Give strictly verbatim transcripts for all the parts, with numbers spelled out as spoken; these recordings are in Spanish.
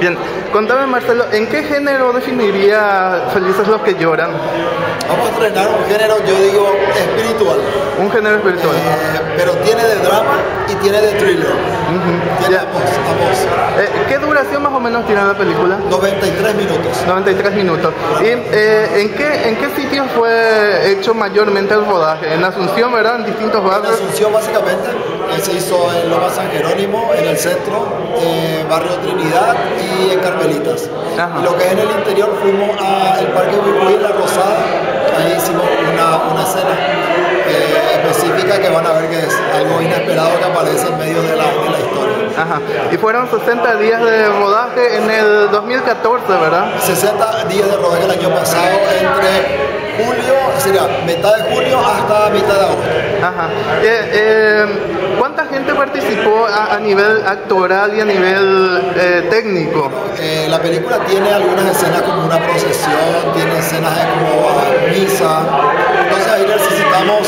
Bien, contame Marcelo, ¿en qué género definiría Felices los que lloran? Vamos a estrenar un género, yo digo, espiritual. Un género espiritual. Eh, pero tiene de drama y tiene de thriller. Uh-huh. Tiene Ya. ambos, ambos. Eh, ¿Qué duración más o menos tiene la película? noventa y tres minutos. noventa y tres minutos. ¿Y eh, en qué en qué sitios fue hecho mayormente el rodaje? En Asunción, ¿verdad? En distintos En barrios. Asunción, básicamente, eh, se hizo en Loma San Jerónimo, en el centro, eh, Barrio Trinidad y en Carmelitas. Ajá. Y lo que es en el interior, fuimos al Parque Bucuí, en La Rosada. Ahí hicimos una, una escena eh, específica que van a ver que es algo inesperado que aparece en medio de la, de la historia. Ajá. Y fueron sesenta días de rodaje en el dos mil catorce, ¿verdad? sesenta días de rodaje el año pasado, entre julio, sería mitad de julio hasta mitad de agosto. Ajá. Eh, eh, ¿Cuánta gente participó a, a nivel actoral y a nivel eh, técnico? Eh, la película tiene algunas escenas como una procesión, tiene escenas de como uh, misa, entonces ahí necesitamos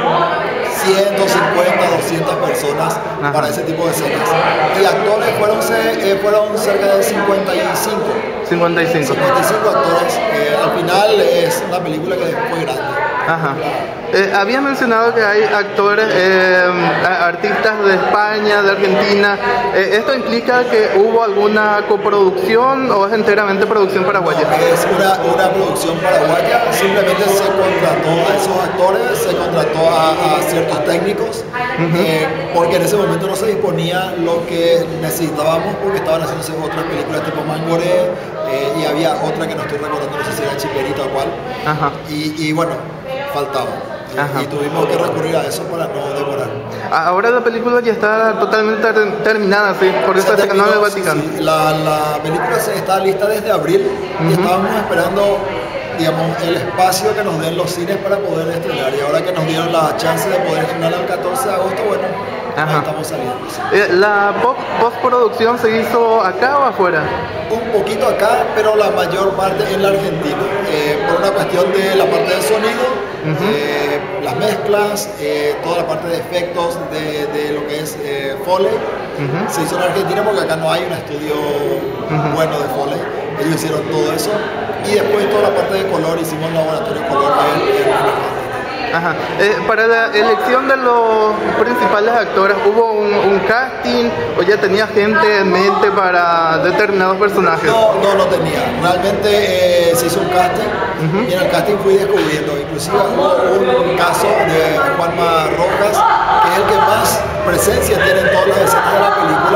ciento cincuenta, doscientas personas. Ajá. Para ese tipo de escenas. Y actores fueron, eh, fueron cerca de cincuenta y cinco. cincuenta y cinco. cincuenta y cinco actores. Eh, al final es una película que fue grande. Ajá. Eh, habías mencionado que hay actores, eh, artistas de España, de Argentina. Eh, ¿Esto implica que hubo alguna coproducción o es enteramente producción paraguaya? No, es una, una producción paraguaya. Simplemente se contrató a esos actores, se contrató a, a ciertos técnicos, uh-huh. eh, porque en ese momento no se disponía lo que necesitábamos porque estaban haciéndose otras películas tipo Mangoré eh, y había otra que no estoy recordando, no sé si era Chiperita o cual. Ajá. Y, y bueno, faltaba. Ajá. Y tuvimos que recurrir a eso para no demorar. Ahora la película ya está totalmente ter terminada, ¿sí? Por eso se canal del Vaticano. Sí, sí. La, la película está lista desde abril, uh-huh. y estábamos esperando, digamos, el espacio que nos den los cines para poder estrenar. Y ahora que nos dieron la chance de poder estrenar el catorce de agosto, bueno, ahí estamos saliendo. Sí. ¿La postproducción se hizo acá o afuera? Un poquito acá, pero la mayor parte en la Argentina, eh, por una cuestión de la parte de sonido, uh-huh. eh, las mezclas, eh, toda la parte de efectos, de, de lo que es eh, Foley, uh-huh. se hizo en Argentina porque acá no hay un estudio uh-huh. bueno de Foley. Ellos hicieron todo eso y después toda la parte de color hicimos un laboratorio de color en, en Argentina. Ajá. Eh, para la elección de los principales actores, ¿hubo un, un casting o ya tenía gente en mente para determinados personajes? No, no, no tenía. Realmente eh, se hizo un casting, uh-huh. y en el casting fui descubriendo. Inclusive hubo un caso de Juanma Rojas, que es el que más presencia tiene en todas las escenas de la película,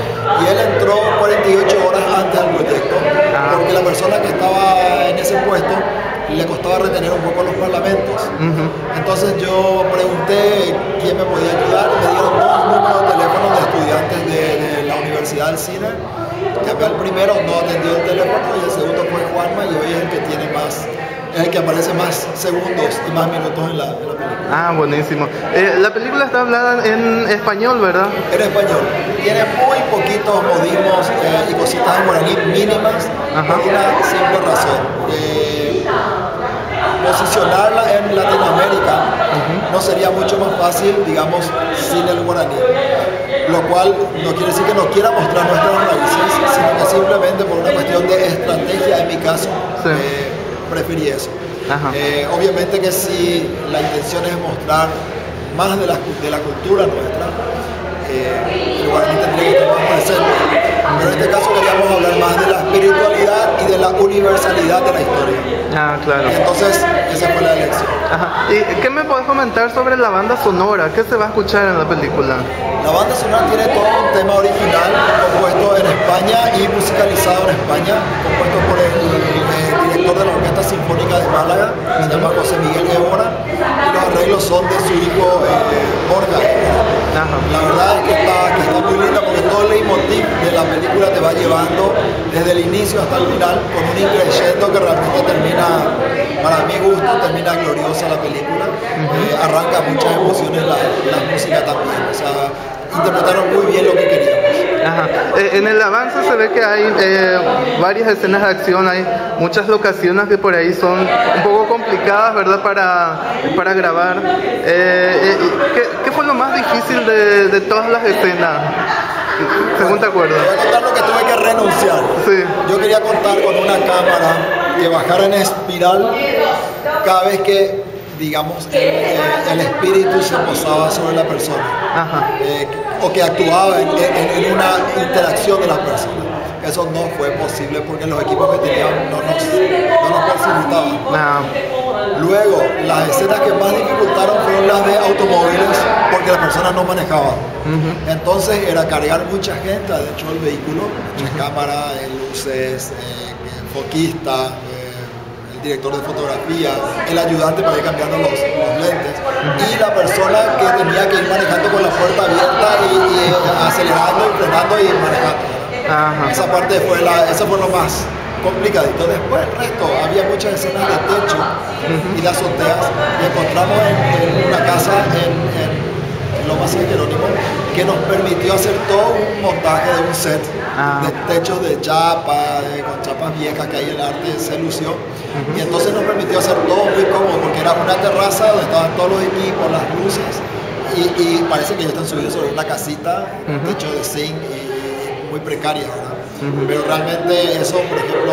y él entró cuarenta y ocho horas antes del proyecto, ah. porque la persona que estaba en ese puesto le costaba retener un poco los parlamentos. Uh-huh. Entonces yo pregunté quién me podía ayudar, me dieron dos números de teléfono de estudiantes de, de la Universidad del Cine. Llamé al primero, no atendió el teléfono, y el segundo fue Juanma, y hoy es el que tiene más, es el que aparece más segundos y más minutos en la, en la película. Ah, buenísimo. Eh, la película está hablada en español, ¿verdad? En español. Tiene muy poquitos modismos eh, y cositas en guaraní mínimas. Ajá. Por una simple razón. Eh, posicionarla en Latinoamérica, uh-huh. no sería mucho más fácil, digamos, sin el guaraní. Lo cual no quiere decir que no quiera mostrar nuestras raíces, sino que simplemente por una cuestión de estrategia, en mi caso, sí. eh, preferí eso. Eh, obviamente que si la intención es mostrar más de la, de la cultura nuestra, eh, el guaraní tendría que estar más presente. Pero en este caso queríamos hablar más de la espiritualidad y de la universalidad de la historia. Ah, claro. Entonces, esa fue la elección. Ajá. ¿Y qué me podés comentar sobre la banda sonora? ¿Qué se va a escuchar en la película? La banda sonora tiene todo un tema original compuesto en España y musicalizado en España, compuesto por el, el director de la Orquesta Sinfónica de Málaga, uh-huh. se llama José Miguel Évora, y los arreglos son de su hijo eh, Borja. Ajá. La verdad es que está, que está muy linda porque todo el leitmotiv de la película te va llevando desde el inicio hasta el final con un increyendo que realmente termina, para mi gusto, termina gloriosa la película. Uh-huh. eh, arranca muchas emociones la, la música también, o sea, interpretaron muy bien lo que queríamos. Ajá. Eh, en el avance se ve que hay eh, varias escenas de acción, hay muchas locaciones que por ahí son un poco complicadas, ¿verdad? Para, para grabar. Eh, eh, ¿qué, ¿Qué fue lo más difícil de, de todas las escenas? Según te acuerdas. Te voy a contar lo que tuve que renunciar. Sí. quería contar con una cámara que bajara en espiral cada vez que, digamos, el, el espíritu se posaba sobre la persona. Ajá. Eh, o que actuaba en, en, en una interacción de las personas. Eso no fue posible porque los equipos que teníamos no nos, no nos facilitaban. No. Luego, las escenas que más dificultaron fueron las de automóviles porque las personas no manejaban. Uh-huh. Entonces era cargar mucha gente adentro del vehículo, muchas uh-huh. cámaras, luces, eh, foquista, eh, el director de fotografía, el ayudante para ir cambiando los, los lentes uh-huh. y la persona que tenía que ir manejando con la puerta abierta y, y acelerando y frenando y manejando. Ajá. Esa parte fue, la, eso fue lo más complicadito. Después el resto, había muchas escenas de techo uh-huh. y de azoteas y encontramos en, en una casa en, en, en Lomas San Jerónimo que nos permitió hacer todo un montaje de un set ah. de techos de chapa, de, con chapas viejas que ahí el arte se lució uh-huh. y entonces nos permitió hacer todo muy cómodo porque era una terraza donde estaban todos los equipos, las luces y, y parece que ellos están subidos sobre una casita, uh-huh. un techo de zinc y muy precaria, ¿verdad? Uh-huh. Pero realmente eso, por ejemplo,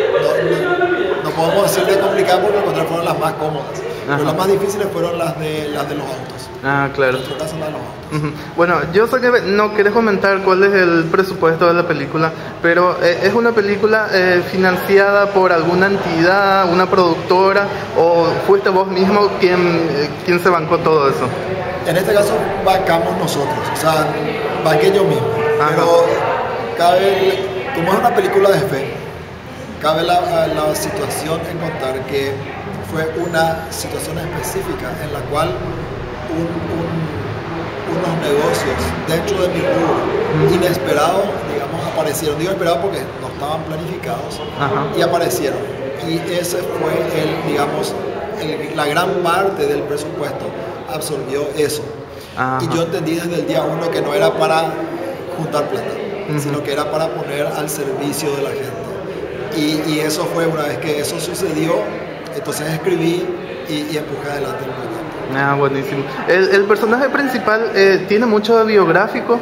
no, no, no podemos decir de complicado porque encontrar fueron las más cómodas. Ajá. Pero las más difíciles fueron las de, las de los autos. Ah, claro. En nuestro caso, las de los autos. Uh-huh. Bueno, yo sé que no querés comentar cuál es el presupuesto de la película, pero eh, ¿es una película eh, financiada por alguna entidad, una productora, o fuiste vos mismo quien, eh, quien se bancó todo eso? En este caso, bancamos nosotros, o sea, banqué yo mismo. Ajá. Pero cabe, como es una película de fe, cabe la, la situación en contar que fue una situación específica en la cual un, un, unos negocios dentro de mi rubro mm. inesperados, digamos, aparecieron. Digo esperados porque no estaban planificados. Ajá. Y aparecieron. Y ese fue el, digamos, el, la gran parte del presupuesto absorbió eso. Ajá. Y yo entendí desde el día uno que no era para juntar plata, uh-huh. sino que era para poner al servicio de la gente. Y, y eso fue una vez que eso sucedió, entonces escribí y, y empujé adelante el proyecto. Ah, buenísimo. ¿El, el personaje principal eh, tiene mucho de biográfico?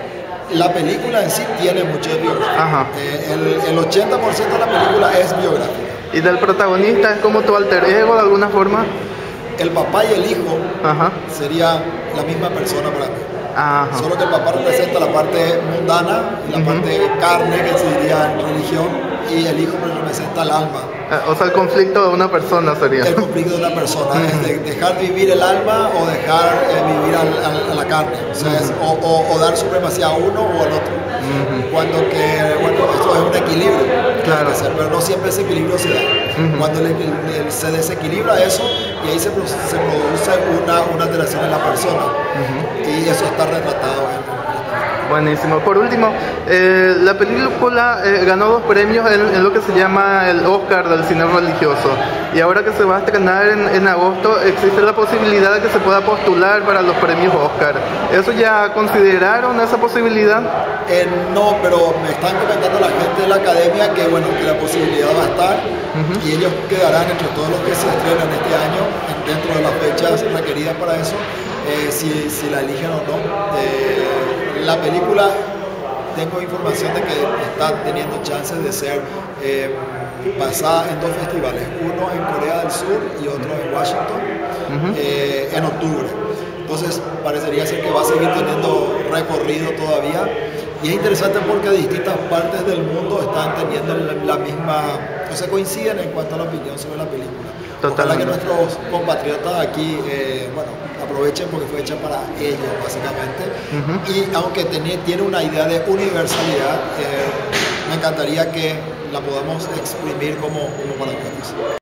La película en sí tiene mucho de biográfico. Ajá. Eh, el, el ochenta por ciento de la película es biográfica. ¿Y del protagonista es como tu alter ego de alguna forma? El papá y el hijo Ajá. sería la misma persona para mí. Ajá. Solo que el papá representa la parte mundana y la uh-huh. parte carne, que se diría en religión, y el hijo representa el alma. O sea, el conflicto de una persona sería. El conflicto de una persona, uh-huh. es de dejar vivir el alma o dejar eh, vivir al, al, a la carne. O sea, uh-huh. es, o, o, o dar supremacía a uno o al otro. Uh-huh. Cuando que, bueno, esto es un equilibrio, claro. Ser, pero no siempre ese equilibrio se da. Uh-huh. Cuando le, le, se desequilibra eso, y ahí se, se produce una, una alteración en la persona. Uh-huh. Y eso está retratado en Buenísimo. Por último, eh, la película eh, ganó dos premios en, en lo que se llama el Oscar del cine religioso. Y ahora que se va a estrenar en, en agosto, existe la posibilidad de que se pueda postular para los premios Oscar. ¿Eso ya consideraron esa posibilidad? Eh, no, pero me están comentando la gente de la academia que bueno, que la posibilidad va a estar uh-huh. y ellos quedarán entre todos los que se estrenan este año dentro de las fechas requeridas para eso, eh, si, si la eligen o no. Eh, La película, tengo información de que está teniendo chances de ser eh, pasada en dos festivales, uno en Corea del Sur y otro en Washington, uh-huh. eh, en octubre. Entonces parecería ser que va a seguir teniendo recorrido todavía. Y es interesante porque distintas partes del mundo están teniendo la misma, o sea, coinciden en cuanto a la opinión sobre la película. Ojalá que nuestros compatriotas aquí, eh, bueno, aprovechen porque fue hecha para ellos, básicamente. Uh-huh. Y aunque tiene, tiene una idea de universalidad, eh, me encantaría que la podamos exprimir como, como para todos.